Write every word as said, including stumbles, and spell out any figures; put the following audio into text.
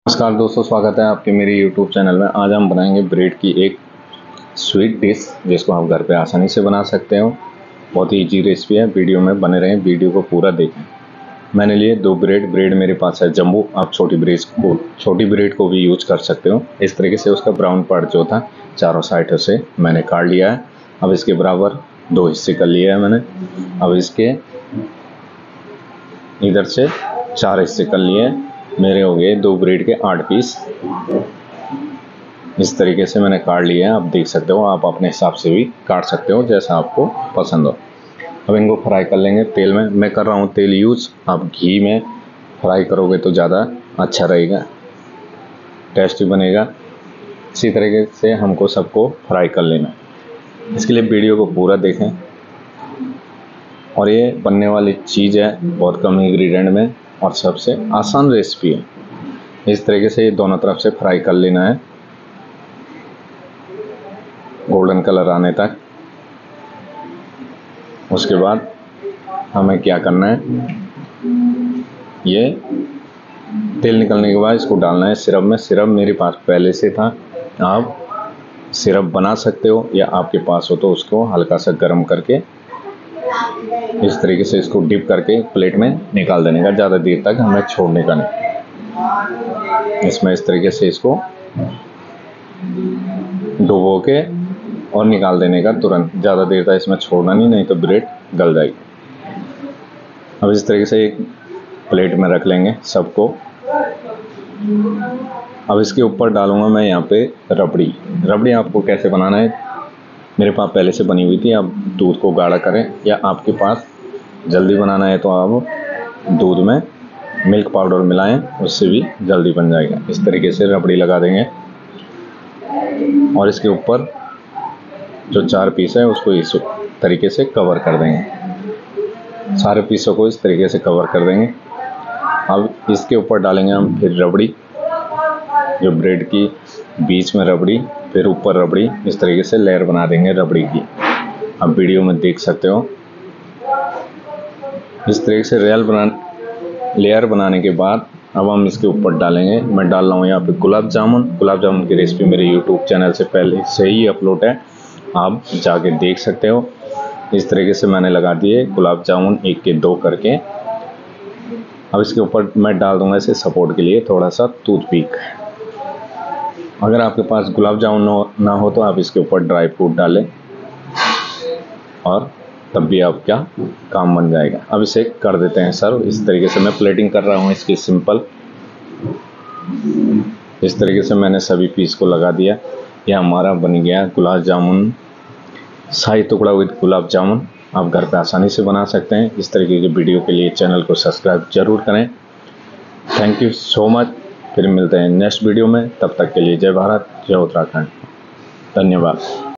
नमस्कार दोस्तों, स्वागत है आपके मेरे यूट्यूब चैनल में। आज हम बनाएंगे ब्रेड की एक स्वीट डिश जिसको आप घर पे आसानी से बना सकते हो। बहुत ही इजी रेसिपी है, वीडियो में बने रहें, वीडियो को पूरा देखें। मैंने लिए दो ब्रेड ब्रेड मेरे पास है जम्बो। आप छोटी ब्रेड को छोटी ब्रेड को भी यूज कर सकते हो। इस तरीके से उसका ब्राउन पार्ट जो था चारों साइड से मैंने काट लिया है। अब इसके बराबर दो हिस्से कर लिए हैं मैंने। अब इसके इधर से चार हिस्से कर लिए हैं। मेरे हो गए दो ब्रेड के आठ पीस। इस तरीके से मैंने काट लिए हैं। आप देख सकते हो, आप अपने हिसाब से भी काट सकते हो जैसा आपको पसंद हो। अब इनको फ्राई कर लेंगे तेल में। मैं कर रहा हूँ तेल यूज़, आप घी में फ्राई करोगे तो ज़्यादा अच्छा रहेगा, टेस्टी बनेगा। इसी तरीके से हमको सबको फ्राई कर लेना। इसके लिए वीडियो को पूरा देखें। और ये बनने वाली चीज़ है बहुत कम इंग्रेडिएंट में और सबसे आसान रेसिपी है। इस तरीके से ये दोनों तरफ से फ्राई कर लेना है, गोल्डन कलर आने तक। उसके बाद हमें क्या करना है, ये तेल निकलने के बाद इसको डालना है सिरप में। सिरप मेरे पास पहले से था, आप सिरप बना सकते हो या आपके पास हो तो उसको हल्का सा गर्म करके इस तरीके से इसको डिप करके प्लेट में निकाल देने का। ज़्यादा देर तक हमें छोड़ने का नहीं। इसमें इस तरीके से इसको डुबो के और निकाल देने का तुरंत। ज़्यादा देर तक इसमें छोड़ना नहीं, नहीं तो ब्रेड गल जाएगी। अब इस तरीके से एक प्लेट में रख लेंगे सबको। अब इसके ऊपर डालूंगा मैं यहाँ पे रबड़ी। रबड़ी आपको कैसे बनाना है, मेरे पास पहले से बनी हुई थी। आप दूध को गाढ़ा करें या आपके पास जल्दी बनाना है तो आप दूध में मिल्क पाउडर मिलाएं, उससे भी जल्दी बन जाएगा। इस तरीके से रबड़ी लगा देंगे और इसके ऊपर जो चार पीस है उसको इस तरीके से कवर कर देंगे। सारे पीसों को इस तरीके से कवर कर देंगे। अब इसके ऊपर डालेंगे हम फिर रबड़ी, जो ब्रेड की बीच में रबड़ी, फिर ऊपर रबड़ी। इस तरीके से लेयर बना देंगे रबड़ी की। आप वीडियो में देख सकते हो। इस तरीके से रेल बना लेयर बनाने के बाद अब हम इसके ऊपर डालेंगे। मैं डाल रहा हूँ यहाँ पे गुलाब जामुन। गुलाब जामुन की रेसिपी मेरे यूट्यूब चैनल से पहले से ही अपलोड है, आप जाके देख सकते हो। इस तरीके से मैंने लगा दिए गुलाब जामुन, एक के दो करके। अब इसके ऊपर मैं डाल दूंगा इसे सपोर्ट के लिए थोड़ा सा टूथपिक। अगर आपके पास गुलाब जामुन ना हो तो आप इसके ऊपर ड्राई फ्रूट डालें और तब भी आपका काम बन जाएगा। अब इसे कर देते हैं सर्व। इस तरीके से मैं प्लेटिंग कर रहा हूँ इसकी सिंपल। इस तरीके से मैंने सभी पीस को लगा दिया। यह हमारा बन गया गुलाब जामुन, शाही टुकड़ा विद गुलाब जामुन। आप घर पे आसानी से बना सकते हैं। इस तरीके की वीडियो के लिए चैनल को सब्सक्राइब जरूर करें। Thank you so much. फिर मिलते हैं नेक्स्ट वीडियो में। तब तक के लिए जय भारत, जय उत्तराखंड। धन्यवाद।